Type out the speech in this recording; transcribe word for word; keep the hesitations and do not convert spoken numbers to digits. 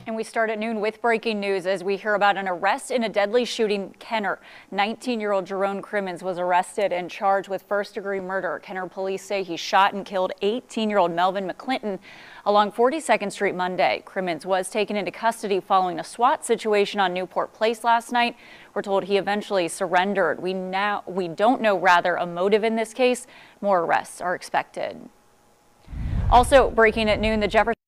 And we start at noon with breaking news as we hear about an arrest in a deadly shooting. Kenner, nineteen-year-old Jerome Crimmins was arrested and charged with first-degree murder. Kenner police say he shot and killed eighteen-year-old Melvin McClinton along forty-second Street Monday. Crimmins was taken into custody following a SWAT situation on Newport Place last night. We're told he eventually surrendered. We now we don't know rather a motive in this case. More arrests are expected. Also breaking at noon, the Jefferson